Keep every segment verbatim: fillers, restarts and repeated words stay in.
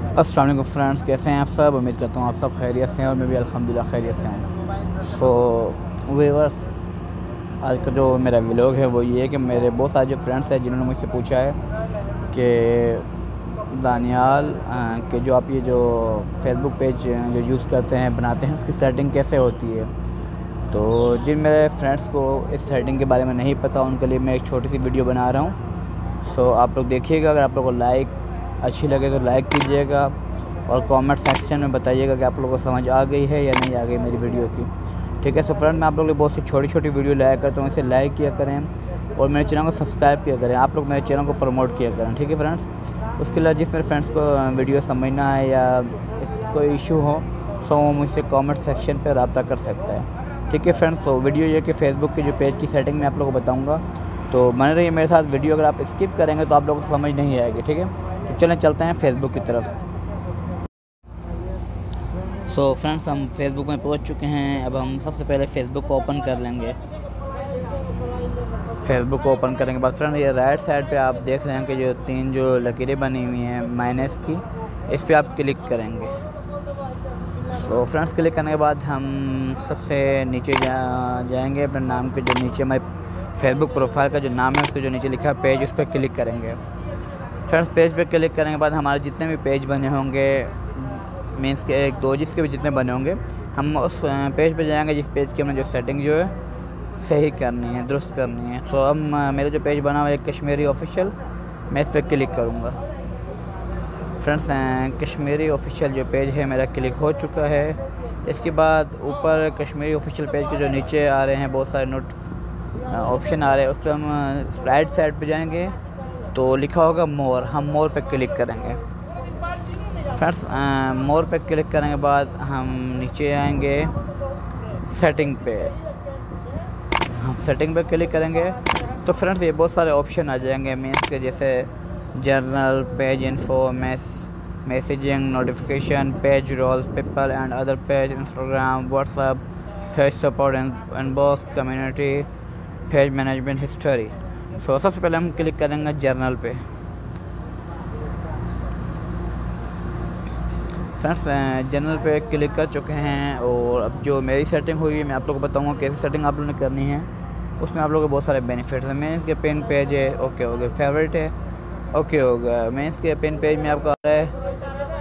अस्सलाम वालेकुम फ्रेंड्स, कैसे हैं आप सब। उम्मीद करता हूँ आप सब खैरियत से हैं और मैं भी अल्हम्दुलिल्लाह खैरियत से हूँ। सो व्यूअर्स, आज का जो मेरा व्लॉग है वो ये है कि मेरे बहुत सारे जो फ्रेंड्स हैं जिन्होंने मुझसे पूछा है कि दानियाल कि जो आप ये जो फेसबुक पेज जो यूज़ करते हैं बनाते हैं उसकी सेटिंग कैसे होती है। तो जिन मेरे फ्रेंड्स को इस सेटिंग के बारे में नहीं पता उनके लिए मैं एक छोटी सी वीडियो बना रहा हूँ। सो आप लोग देखिएगा, अगर आप लोगों को लाइक अच्छी लगे तो लाइक कीजिएगा और कमेंट सेक्शन में बताइएगा कि आप लोगों को समझ आ गई है या नहीं आ गई मेरी वीडियो की। ठीक है। सो फ्रेंड, मैं आप लोगों के लिए बहुत सी छोटी छोटी वीडियो लाया करता हूँ, इसे लाइक किया करें और मेरे चैनल को सब्सक्राइब किया करें। आप लोग मेरे चैनल को प्रमोट किया करें। ठीक है फ्रेंड्स। उसके अलावा जिस मेरे फ्रेंड्स को वीडियो समझना है या इस कोई इशू हो तो वो मुझसे कमेंट सेक्शन पर रब्ता कर सकता है। ठीक है फ्रेंड्स। तो वीडियो ये कि फेसबुक की जो पेज की सेटिंग मैं आप लोगों को बताऊँगा, तो बने रहिए मेरे साथ। वीडियो अगर आप स्किप करेंगे तो आप लोगों को समझ नहीं आएगी। ठीक है। तो चलें चलते हैं फेसबुक की तरफ। सो so, फ्रेंड्स, हम फेसबुक में पहुंच चुके हैं। अब हम सबसे पहले फेसबुक को ओपन कर लेंगे। फेसबुक को ओपन करने के बाद फ्रेंड ये राइट साइड पे आप देख रहे हैं कि जो तीन जो लकीरें बनी हुई हैं माइनस की, इस पर आप क्लिक करेंगे। सो so, फ्रेंड्स, क्लिक करने के बाद हम सबसे नीचे जा जाएंगे अपने नाम के जो नीचे हमारे फेसबुक प्रोफाइल का जो नाम है उसके जो नीचे लिखा है पेज, उस पर क्लिक करेंगे। फ्रेंड्स, पेज पे क्लिक करने के बाद हमारे जितने भी पेज बने होंगे, मीन्स के एक दो जिसके भी जितने बने होंगे, हम उस पेज पे जाएंगे जिस पेज की हमने जो सेटिंग जो है सही करनी है, दुरुस्त करनी है। सो अब मेरा जो पेज बना हुआ है कश्मीरी ऑफिशियल, मैं इस पर क्लिक करूँगा। फ्रेंड्स, कश्मीरी ऑफिशियल जो पेज है मेरा क्लिक हो चुका है। इसके बाद ऊपर कश्मीरी ऑफिशियल पेज के जो नीचे आ रहे हैं बहुत सारे नोट ऑप्शन आ रहे हैं, उस पर हम राइट साइड पे जाएंगे तो लिखा होगा मोर, हम मोर पे क्लिक करेंगे। फ्रेंड्स, मोर पे क्लिक करने के बाद हम नीचे आएंगे सेटिंग पे। हम सेटिंग पे क्लिक करेंगे तो फ्रेंड्स ये बहुत सारे ऑप्शन आ जाएंगे, मीन्स के जैसे जर्नल, पेज इन्फो, मैस messaging, notification, page role, people and other page, Instagram, WhatsApp, page support, inbox, community, page management, history. So so, सबसे पहले हम क्लिक करेंगे जर्नल पे। फ्रेंड्स, जर्नल पे क्लिक कर चुके हैं और अब जो मेरी सेटिंग हुई है मैं आप लोगों को बताऊंगा कैसी सेटिंग आप लोगों ने करनी है। उसमें आप लोगों को बहुत सारे बेनिफिट्स हैं। मैं इसके पिन पेज है, ओके हो गया। फेवरेट है, ओके हो गया। मैं इसके पिन पेज में आपको आ रहा है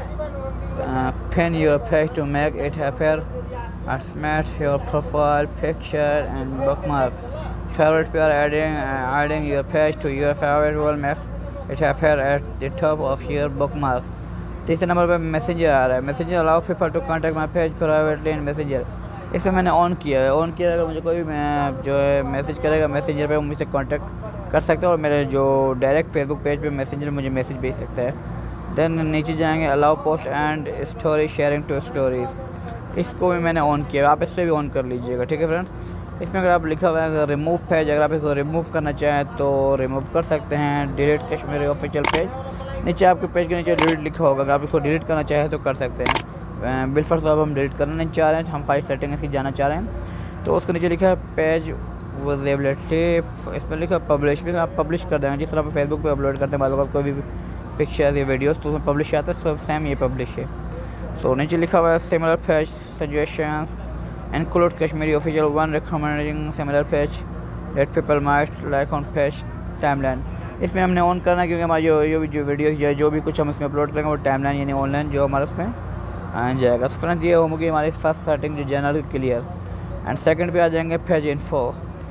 pin your page to make it appear and smash your profile picture and bookmark. Favorite पे adding uh, adding your page to your favorite will make it appear at the top of your bookmark। तीसरे number पे Messenger आ रहा है। Messenger allow people to contact my page privately in Messenger. इसमें मैंने on किया है। On किया अगर मुझे कोई भी मैं जो है मैसेज करेगा मैसेंजर पे, वो मुझसे कांटेक्ट कर सकता है और मेरे जो डायरेक्ट फेसबुक पेज पे मैसेंजर मुझे मैसेज भेज सकता है। देन नीचे जाएंगे allow post and story sharing to stories, इसको भी मैंने ऑन किया। आप इससे भी ऑन कर लीजिएगा। ठीक है फ्रेंड्स। इसमें अगर आप लिखा हुआ है अगर रिमूव पेज, अगर आप इसको रिमूव करना चाहें तो रिमूव कर सकते हैं। डिलीट कश्मीरी ऑफिशियल पेज, नीचे आपके पेज के नीचे डिलीट लिखा होगा, अगर आप इसको डिलीट करना चाहें तो कर सकते हैं। बिलफर्स अब हम डिलीट करना नहीं चाह रहे हैं, हम फाइल सेटिंग इसकी जाना चाह रहे हैं तो उसके नीचे लिखा है पेज विजिबिलिटी, इसमें लिखा पब्लिश भी, आप पब्लिश कर देंगे। जिस तरह आप फेसबुक पर अपलोड करते हैं बाद में कोई भी पिक्चर्स या वीडियोज़ तो उसमें पब्लिश आता है, सब सेम ये पब्लिश है। तो नीचे लिखा हुआ है similar page suggestions include Kashmiri official one recommending similar page that people might like on page timeline। इसमें हमने ऑन करना है क्योंकि हमारी जो जो भी जो वीडियो या जो भी कुछ हम इसमें अपलोड करेंगे वो टाइमलाइन यानी ऑनलाइन जो हमारे उसमें आ जाएगा। तो फ्रेंड्स, ये होगी हमारी फर्स्ट सेटिंग जो जनरल क्लियर। एंड सेकंड पे आ जाएंगे पेज इन्फो।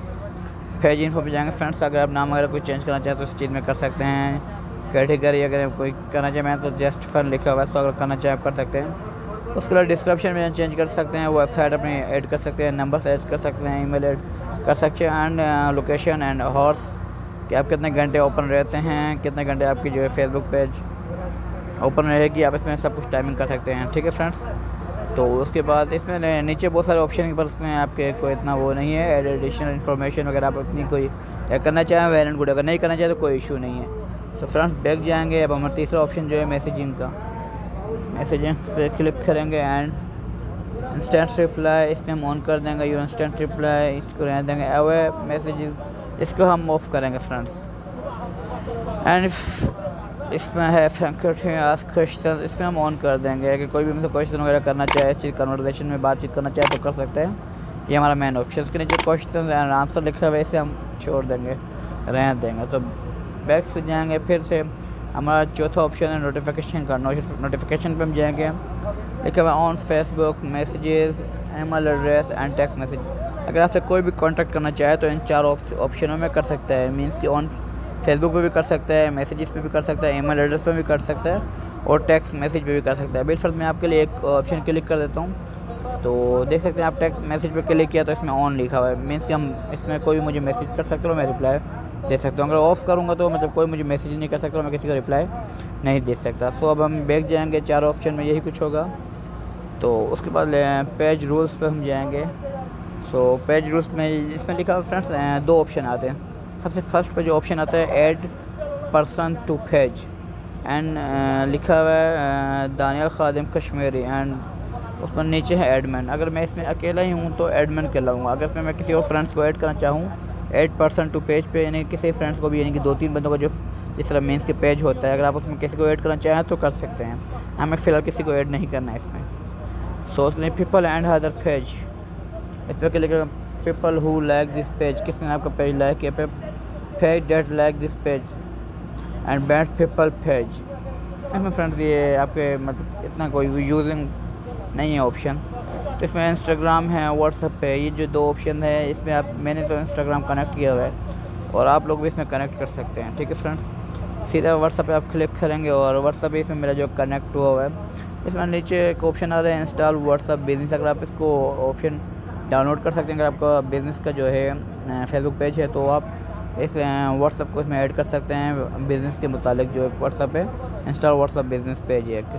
पेज इन्फो पे जाएंगे फ्रेंड्स, अगर आप नाम वगैरह कोई चेंज करना चाहें तो इस चीज़ में कर सकते हैं। कैटेगरी अगर कोई करना चाहे मैं तो जस्ट फन लिखा हुआ है, तो अगर करना चाहे आप कर सकते हैं। उसके बाद डिस्क्रिप्शन में चेंज कर सकते हैं, वेबसाइट अपनी ऐड कर सकते हैं, नंबर्स ऐड कर सकते हैं, ईमेल ऐड कर सकते हैं एंड लोकेशन एंड हॉर्स कि आप कितने घंटे ओपन रहते हैं, कितने घंटे आपकी जो है फेसबुक पेज ओपन रहेगी, आप इसमें सब कुछ टाइमिंग कर सकते हैं। ठीक है फ्रेंड्स। तो उसके बाद इसमें नीचे बहुत सारे ऑप्शन पर उसमें आपके कोई इतना वो नहीं है, एड एडिशनल इन्फॉर्मेशन वगैरह आप अपनी कोई करना चाहें वेल एंड गुड, अगर नहीं करना चाहें तो कोई इशू नहीं है। तो फ्रेंड्स, बैक जाएंगे। अब हमारा तीसरा ऑप्शन जो है मैसेजिंग का, मैसेजिंग पे क्लिक करेंगे एंड इंस्टेंट रिप्लाई, इसमें हम ऑन कर देंगे। यू इंस्टेंट रिप्लाई, इसको रहने देंगे अवे मैसेज, इसको हम ऑफ करेंगे फ्रेंड्स। एंड इसमें है क्वेश्चन, इसमें हम ऑन कर देंगे कि कोई भी मतलब क्वेश्चन वगैरह करना चाहे, इस चीज़ कन्वर्सेशन में बातचीत करना चाहे तो कर सकते हैं। ये हमारा मेन ऑप्शन के नीचे क्वेश्चन एंड आंसर लिखा हुआ है, इसे हम छोड़ देंगे, रहने देंगे। तो बैक से जाएंगे, फिर से हमारा चौथा ऑप्शन है नोटिफिकेशन का। नोटिफिकेशन पे हम जाएंगे, लिखा हुआ on Facebook messages, email address and text message. अगर आपसे कोई भी कांटेक्ट करना चाहे तो इन चार ऑप्शनों में कर सकता है। मींस कि ऑन फेसबुक पे भी कर सकता है, मैसेजेस पे भी कर सकता है, ईमेल एड्रेस पे भी कर सकता है और टेक्स्ट मैसेज पे भी कर सकता है। बिलफर्ज मैं आपके लिए एक ऑप्शन क्लिक कर देता हूँ, तो देख सकते हैं आप टेक्स्ट मैसेज पे क्लिक किया तो इसमें ऑन लिखा हुआ है। मीन्स कि हम इसमें कोई मुझे मैसेज कर सकते हो, मैं रिप्लाई दे सकता हूँ। अगर ऑफ़ करूँगा तो मतलब कोई मुझे मैसेज नहीं कर सकता, मैं किसी को रिप्लाई नहीं दे सकता। सो अब हम बैक जाएँगे, चार ऑप्शन में यही कुछ होगा। तो उसके बाद पेज रूल्स पे हम जाएंगे। सो पेज रूल्स में इसमें लिखा हुआ फ्रेंड्स दो ऑप्शन आते हैं। सबसे फर्स्ट पे जो ऑप्शन आता है add person to page and लिखा हुआ है दानियाल खादिम कश्मीरी एंड उस पर नीचे है एडमिन। अगर मैं इसमें अकेला ही हूँ तो एडमिन कहलाऊँगा। अगर इसमें मैं किसी और फ्रेंड्स को ऐड करना चाहूँ, ऐड पर्सन टू पेज पे यानी किसी फ्रेंड्स को भी, यानी कि दो तीन बंदों का जो जिस तरह मीन्स के पेज होता है, अगर आप उसमें किसी को ऐड करना चाहें तो कर सकते हैं। हमें फ़िलहाल किसी को ऐड नहीं करना है इसमें। सो उसके लिए पीपल एंड अदर पेज, इस पर क्लिक करें। People who like this page, किसने आपका पेज लाइक किया, page that like this page and bad people page. इसमें फ्रेंड्स ये आपके मतलब इतना कोई यूजिंग नहीं है ऑप्शन। तो इसमें इंस्टाग्राम है, व्हाट्सएप पे, ये जो दो ऑप्शन है इसमें आप, मैंने तो इंस्टाग्राम कनेक्ट किया हुआ है और आप लोग भी इसमें कनेक्ट कर सकते हैं। ठीक है फ्रेंड्स, सीधा व्हाट्सएप पे आप क्लिक करेंगे और व्हाट्सएप पे इसमें मेरा जो कनेक्ट हुआ हुआ है। इसमें नीचे एक ऑप्शन आ रहा है इंस्टॉल व्हाट्सएप बिजनेस। अगर आप इसको ऑप्शन डाउनलोड कर सकते हैं, अगर आपका बिज़नेस का जो है फेसबुक पेज है तो आप इस व्हाट्सएप को इसमें ऐड कर सकते हैं बिज़नेस के मुतालिक। जो व्हाट्सएप है इंस्टॉल व्हाट्सएप बिजनेस पेज है।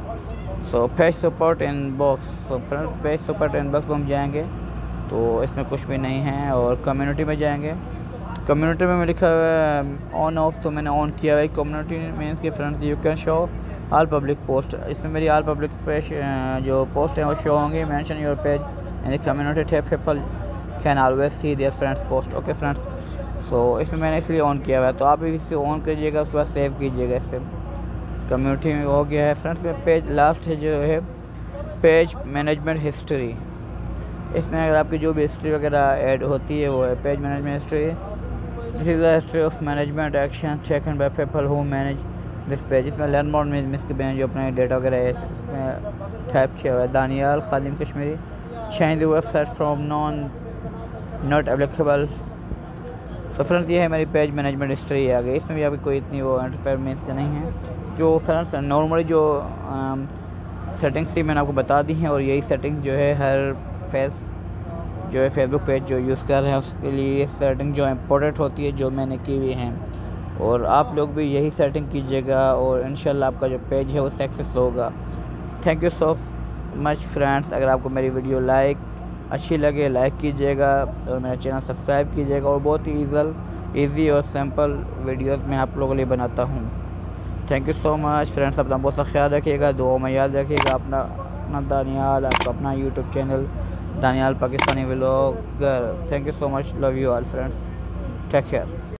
So page support inbox, so friends page support inbox पर हम जाएंगे तो इसमें कुछ भी नहीं है। और कम्युनिटी में जाएंगे, तो कम्युनिटी में लिखा हुआ है ऑन ऑफ, तो मैंने ऑन किया हुआ है। कम्युनिटी मीन्स कि friends you can show all public post. इसमें मेरी ऑल पब्लिक पेज जो पोस्ट हैं वो शो होंगे। Mention your page and community tab, people can always see their friends post. Okay friends, so इसमें मैंने इसलिए ऑन किया हुआ है, तो आप भी इसे ऑन कीजिएगा, उसके बाद सेव कीजिएगा। इससे कम्युनिटी में हो गया है फ्रेंड्स। में पेज लास्ट है जो है पेज मैनेजमेंट हिस्ट्री। इसमें अगर आपकी जो भी हिस्ट्री वगैरह ऐड होती है वो है page management history. This is the history of management action taken by people who manage this page. इसमें लर्न मोर में मिस के जो अपने डेटा वगैरह है इसमें टाइप किया हुआ है। Daniyal Khadim Kashmiri change the website from non not applicable. So friends ये है मेरी पेज मैनेजमेंट हिस्ट्री आ गई। इसमें भी आपकी कोई इतनी वो एंटरटेनमेंट्स का नहीं है। जो फ्रेंड्स नॉर्मली जो सेटिंग्स थी मैंने आपको बता दी हैं, और यही सेटिंग जो है हर फेस जो है फेसबुक पेज जो यूज़ कर रहे हैं उसके लिए ये सेटिंग जो इम्पोर्टेंट होती है जो मैंने की हुई हैं। और आप लोग भी यही सेटिंग कीजिएगा और इंशाल्लाह आपका जो पेज है वो सक्सेस होगा। Thank you so much friends. अगर आपको मेरी वीडियो लाइक अच्छी लगे लाइक कीजिएगा और मेरा चैनल सब्सक्राइब कीजिएगा। और बहुत ही ईजल ईजी और सिंपल वीडियोस मैं आप लोगों के लिए बनाता हूँ। Thank you so much friends. अपना बहुत सा ख्याल रखिएगा, दुआ में याद रखिएगा। अपना अपना दानियाल, आपका अपना YouTube channel Daniyal Pakistani vlogger. Thank you so much, love you all friends, take care.